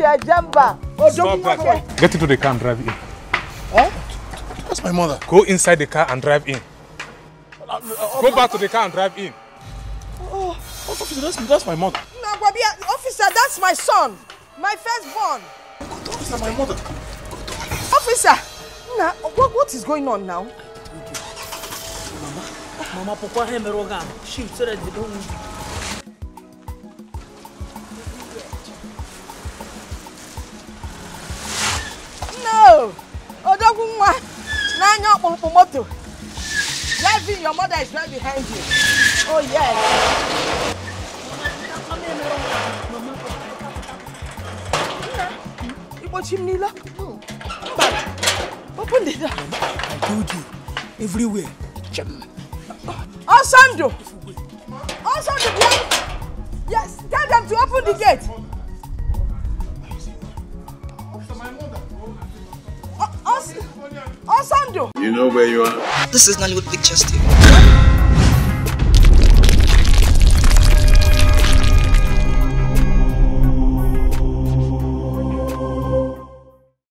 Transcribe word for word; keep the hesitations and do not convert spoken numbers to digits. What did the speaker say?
India Jamba. Oh, Stop that. Get into the car and drive in. Eh? That's my mother. Go inside the car and drive in. Uh, uh, Go back to the car and drive in. Oh, officer, that's, that's my mother. No, Bobby, officer, that's my son. My firstborn. Officer, my mother. Officer, now, what, what is going on now? Mama, Mama, pourquoi elle me regarde? She said that they don't. No! Odogunwa, Nanyo Momoto. Driving, your mother is right behind you. Oh, yes. Ibochimila? No. Open the door. I told you, everywhere. Osando! Osando, yes, tell them to open the gate. Osando! You know where you are? This is Nollywood Pictures T V.